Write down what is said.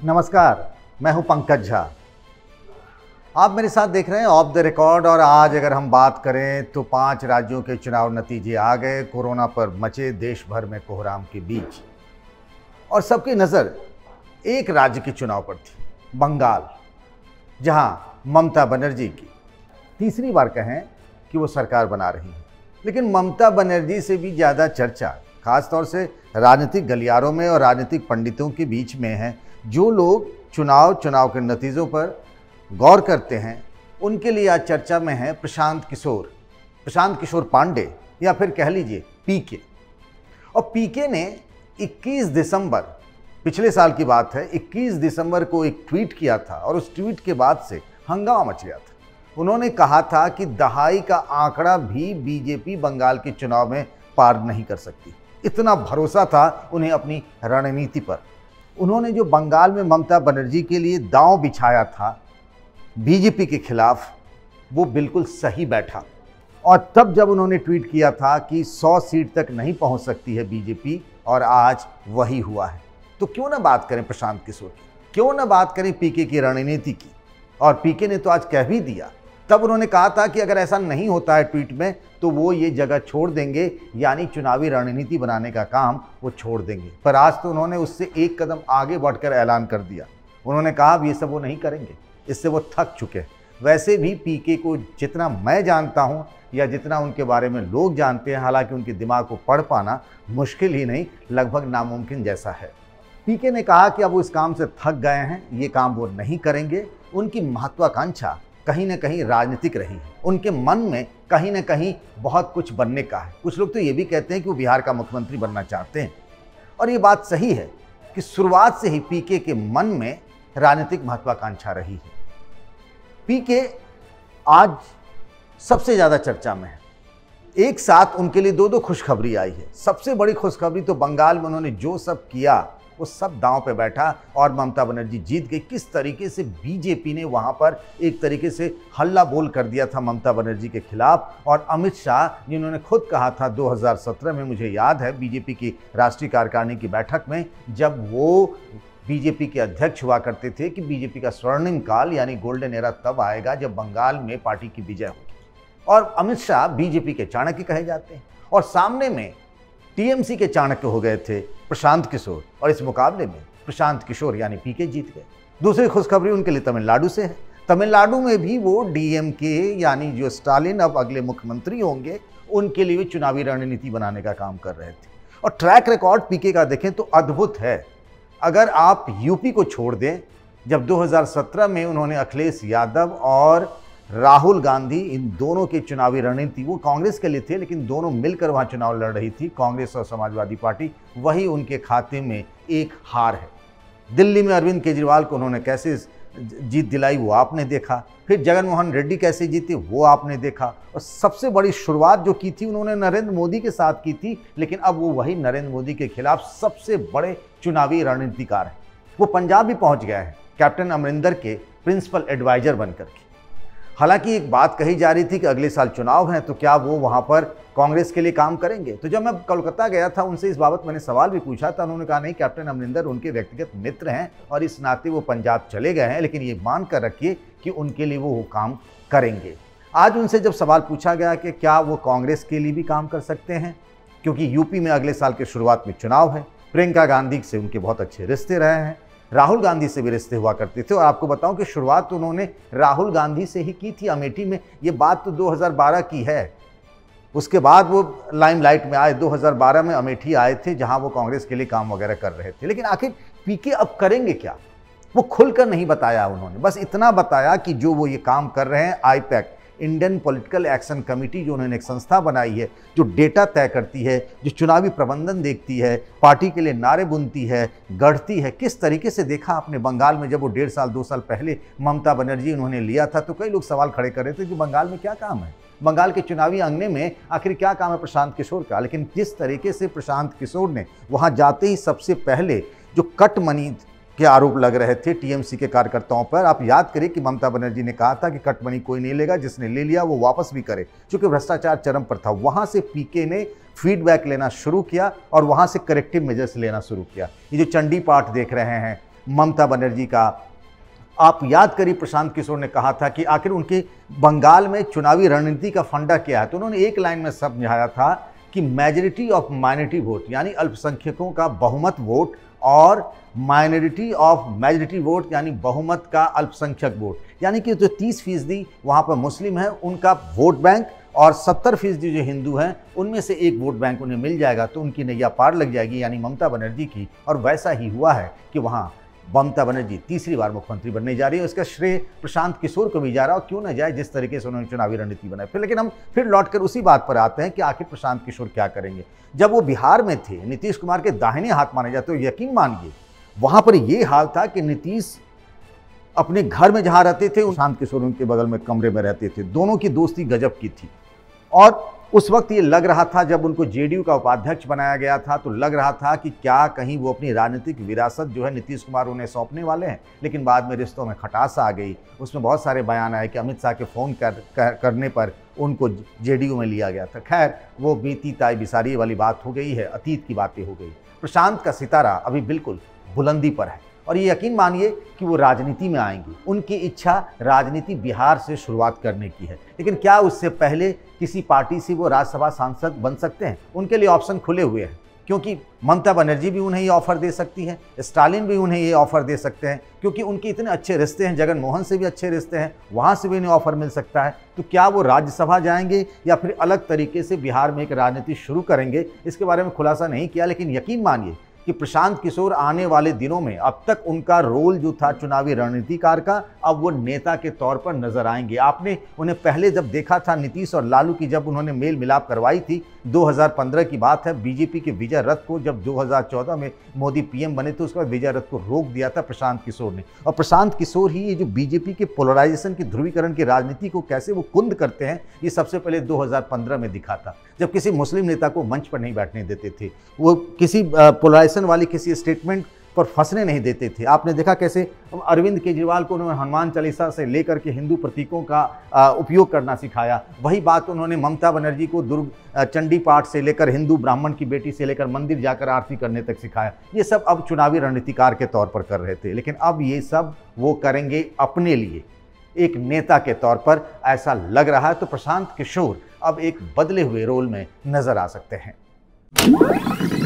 नमस्कार, मैं हूं पंकज झा। आप मेरे साथ देख रहे हैं ऑफ द रिकॉर्ड। और आज अगर हम बात करें तो 5 राज्यों के चुनाव नतीजे आ गए। कोरोना पर मचे देश भर में कोहराम के बीच, और सबकी नज़र एक राज्य के चुनाव पर थी, बंगाल, जहां ममता बनर्जी की तीसरी बार कहें कि वो सरकार बना रही है। लेकिन ममता बनर्जी से भी ज़्यादा चर्चा खासतौर से राजनीतिक गलियारों में और राजनीतिक पंडितों के बीच में है। जो लोग चुनाव के नतीजों पर गौर करते हैं, उनके लिए आज चर्चा में है प्रशांत किशोर पांडे, या फिर कह लीजिए पीके। और पीके ने 21 दिसंबर, पिछले साल की बात है, 21 दिसंबर को एक ट्वीट किया था और उस ट्वीट के बाद से हंगामा मच गया था। उन्होंने कहा था कि दहाई का आंकड़ा भी बीजेपी बंगाल के चुनाव में पार नहीं कर सकती। इतना भरोसा था उन्हें अपनी रणनीति पर। उन्होंने जो बंगाल में ममता बनर्जी के लिए दांव बिछाया था बीजेपी के खिलाफ, वो बिल्कुल सही बैठा। और तब जब उन्होंने ट्वीट किया था कि 100 सीट तक नहीं पहुंच सकती है बीजेपी, और आज वही हुआ है। तो क्यों ना बात करें प्रशांत किशोर की, क्यों ना बात करें पीके की रणनीति की। और पीके ने तो आज कह भी दिया। तब उन्होंने कहा था कि अगर ऐसा नहीं होता है ट्वीट में तो वो ये जगह छोड़ देंगे, यानी चुनावी रणनीति बनाने का काम वो छोड़ देंगे। पर आज तो उन्होंने उससे एक कदम आगे बढ़कर ऐलान कर दिया। उन्होंने कहा अब ये सब वो नहीं करेंगे, इससे वो थक चुके हैं। वैसे भी पीके को जितना मैं जानता हूँ या जितना उनके बारे में लोग जानते हैं, हालांकि उनके दिमाग को पढ़ पाना मुश्किल ही नहीं, लगभग नामुमकिन जैसा है। पीके ने कहा कि अब वो इस काम से थक गए हैं, ये काम वो नहीं करेंगे। उनकी महत्वाकांक्षा कहीं ना कहीं राजनीतिक रही है। उनके मन में कहीं ना कहीं बहुत कुछ बनने का है। कुछ लोग तो ये भी कहते हैं कि वो बिहार का मुख्यमंत्री बनना चाहते हैं। और ये बात सही है कि शुरुआत से ही पीके के मन में राजनीतिक महत्वाकांक्षा रही है। पीके आज सबसे ज़्यादा चर्चा में है। एक साथ उनके लिए दो खुशखबरी आई है। सबसे बड़ी खुशखबरी तो बंगाल में उन्होंने जो सब किया वो सब दांव पे बैठा और ममता बनर्जी जीत गई। किस तरीके से बीजेपी ने वहां पर एक तरीके से हल्ला बोल कर दिया था ममता बनर्जी के खिलाफ। और अमित शाह, जिन्होंने खुद कहा था 2017 में, मुझे याद है, बीजेपी की राष्ट्रीय कार्यकारिणी की बैठक में, जब वो बीजेपी के अध्यक्ष हुआ करते थे, कि बीजेपी का स्वर्णिम काल यानी गोल्डन एरा तब आएगा जब बंगाल में पार्टी की विजय होगी। और अमित शाह बीजेपी के चाणक्य कहे जाते हैं। और सामने में टीएमसी के चाणक्य हो गए थे प्रशांत किशोर, और इस मुकाबले में प्रशांत किशोर यानी पीके जीत गए। दूसरी खुशखबरी उनके लिए तमिलनाडु से है। तमिलनाडु में भी वो डीएमके यानी जो स्टालिन अब अगले मुख्यमंत्री होंगे, उनके लिए चुनावी रणनीति बनाने का काम कर रहे थे। और ट्रैक रिकॉर्ड पीके का देखें तो अद्भुत है। अगर आप यूपी को छोड़ दें, जब 2017 में उन्होंने अखिलेश यादव और राहुल गांधी, इन दोनों की चुनावी रणनीति, वो कांग्रेस के लिए थे लेकिन दोनों मिलकर वहां चुनाव लड़ रही थी, कांग्रेस और समाजवादी पार्टी, वही उनके खाते में एक हार है। दिल्ली में अरविंद केजरीवाल को उन्होंने कैसे जीत दिलाई वो आपने देखा। फिर जगन मोहन रेड्डी कैसे जीते वो आपने देखा। और सबसे बड़ी शुरुआत जो की थी उन्होंने नरेंद्र मोदी के साथ की थी, लेकिन अब वो वही नरेंद्र मोदी के खिलाफ सबसे बड़े चुनावी रणनीतिकार हैं। वो पंजाब भी पहुंच गया है कैप्टन अमरिंदर के प्रिंसिपल एडवाइजर बनकर के। हालांकि एक बात कही जा रही थी कि अगले साल चुनाव हैं, तो क्या वो वहां पर कांग्रेस के लिए काम करेंगे। तो जब मैं कोलकाता गया था, उनसे इस बाबत मैंने सवाल भी पूछा था। उन्होंने कहा नहीं, कैप्टन अमरिंदर उनके व्यक्तिगत मित्र हैं और इस नाते वो पंजाब चले गए हैं, लेकिन ये मान कर रखिए कि उनके लिए वो काम करेंगे। आज उनसे जब सवाल पूछा गया कि क्या वो कांग्रेस के लिए भी काम कर सकते हैं, क्योंकि यूपी में अगले साल के शुरुआत में चुनाव है, प्रियंका गांधी से उनके बहुत अच्छे रिश्ते रहे हैं, राहुल गांधी से भी रिश्ते हुआ करते थे। और आपको बताऊं कि शुरुआत तो उन्होंने राहुल गांधी से ही की थी अमेठी में। ये बात तो 2012 की है। उसके बाद वो लाइमलाइट में आए, 2012 में अमेठी आए थे, जहां वो कांग्रेस के लिए काम वगैरह कर रहे थे। लेकिन आखिर पीके अब करेंगे क्या, वो खुलकर नहीं बताया उन्होंने। बस इतना बताया कि जो वो ये काम कर रहे हैं, IPAC, Indian political action committee, जो उन्होंने एक संस्था बनाई है, जो डेटा तय करती है, जो चुनावी प्रबंधन देखती है, पार्टी के लिए नारे बुनती है, गढ़ती है। किस तरीके से देखा आपने बंगाल में, जब वो 1.5 साल 2 साल पहले ममता बनर्जी उन्होंने लिया था, तो कई लोग सवाल खड़े कर रहे थे कि बंगाल में क्या काम है, बंगाल के चुनावी अंगने में आखिर क्या काम है प्रशांत किशोर का। लेकिन जिस तरीके से प्रशांत किशोर ने वहाँ जाते ही सबसे पहले जो कट मनी के आरोप लग रहे थे टीएमसी के कार्यकर्ताओं पर, आप याद करिए कि ममता बनर्जी ने कहा था कि कट मनी कोई नहीं लेगा, जिसने ले लिया वो वापस भी करे, क्योंकि भ्रष्टाचार चरम पर था। वहां से पीके ने फीडबैक लेना शुरू किया और वहां से करेक्टिव मेजर्स लेना शुरू किया। ये जो चंडी पाठ देख रहे हैं, ममता बनर्जी का। आप याद करिए, प्रशांत किशोर ने कहा था कि आखिर उनके बंगाल में चुनावी रणनीति का फंडा क्या है, तो उन्होंने एक लाइन में समझाया था कि मेजॉरिटी ऑफ माइनॉरिटी वोट, यानी अल्पसंख्यकों का बहुमत वोट, और माइनॉरिटी ऑफ मेजॉरिटी वोट यानी बहुमत का अल्पसंख्यक वोट, यानी कि जो 30% वहाँ पर मुस्लिम हैं उनका वोट बैंक और 70% जो हिंदू हैं उनमें से एक वोट बैंक उन्हें मिल जाएगा तो उनकी नैया पार लग जाएगी, यानी ममता बनर्जी की। और वैसा ही हुआ है कि वहाँ ममता बनर्जी तीसरी बार मुख्यमंत्री बनने जा रही है। इसका श्रेय प्रशांत किशोर को भी जा रहा है, और क्यों ना जाए जिस तरीके से उन्होंने चुनावी रणनीति बनाई। फिर लेकिन हम फिर लौटकर उसी बात पर आते हैं कि आखिर प्रशांत किशोर क्या करेंगे। जब वो बिहार में थे, नीतीश कुमार के दाहिने हाथ माने जाते, तो यकीन मानिए वहां पर ये हाल था कि नीतीश अपने घर में जहां रहते थे, प्रशांत किशोर उनके बगल में कमरे में रहते थे। दोनों की दोस्ती गजब की थी। और उस वक्त ये लग रहा था, जब उनको जेडीयू का उपाध्यक्ष बनाया गया था, तो लग रहा था कि क्या कहीं वो अपनी राजनीतिक विरासत जो है नीतीश कुमार उन्हें सौंपने वाले हैं। लेकिन बाद में रिश्तों में खटास आ गई। उसमें बहुत सारे बयान आए कि अमित शाह के फ़ोन करने पर उनको जेडीयू में लिया गया था। खैर, वो बीती ताई बिसारी वाली बात हो गई है, अतीत की बातें हो गई। प्रशांत का सितारा अभी बिल्कुल बुलंदी पर है, और ये यकीन मानिए कि वो राजनीति में आएंगे। उनकी इच्छा राजनीति बिहार से शुरुआत करने की है। लेकिन क्या उससे पहले किसी पार्टी से वो राज्यसभा सांसद बन सकते हैं? उनके लिए ऑप्शन खुले हुए हैं, क्योंकि ममता बनर्जी भी उन्हें ये ऑफर दे सकती हैं, स्टालिन भी उन्हें ये ऑफर दे सकते हैं, क्योंकि उनके इतने अच्छे रिश्ते हैं, जगन मोहन से भी अच्छे रिश्ते हैं, वहाँ से भी उन्हें ऑफर मिल सकता है। तो क्या वो राज्यसभा जाएंगे या फिर अलग तरीके से बिहार में एक राजनीति शुरू करेंगे, इसके बारे में खुलासा नहीं किया। लेकिन यकीन मानिए कि प्रशांत किशोर आने वाले दिनों में, अब तक उनका रोल जो था चुनावी रणनीतिकार का, अब वो नेता के तौर पर नजर आएंगे। आपने उन्हें पहले जब देखा था नीतीश और लालू की, जब उन्होंने मेल मिलाप करवाई थी, 2015 की बात है, बीजेपी के विजय रथ को जब 2014 में मोदी पीएम बने तो उसके बाद विजय रथ को रोक दिया था प्रशांत किशोर ने। और प्रशांत किशोर ही ये जो बीजेपी के पोलराइजेशन की, ध्रुवीकरण की राजनीति को कैसे वो कुंद करते हैं, ये सबसे पहले 2015 में दिखा था, जब किसी मुस्लिम नेता को मंच पर नहीं बैठने देते थे, वो किसी पोलराइजेशन वाली किसी स्टेटमेंट पर फंसने नहीं देते थे। आपने देखा कैसे अरविंद केजरीवाल को उन्होंने हनुमान चालीसा से लेकर के हिंदू प्रतीकों का उपयोग करना सिखाया। वही बात उन्होंने ममता बनर्जी को दुर्ग चंडी पाठ से लेकर, हिंदू ब्राह्मण की बेटी से लेकर मंदिर जाकर आरती करने तक सिखाया। ये सब अब चुनावी रणनीतिकार के तौर पर कर रहे थे, लेकिन अब ये सब वो करेंगे अपने लिए, एक नेता के तौर पर ऐसा लग रहा है। तो प्रशांत किशोर अब एक बदले हुए रोल में नजर आ सकते हैं।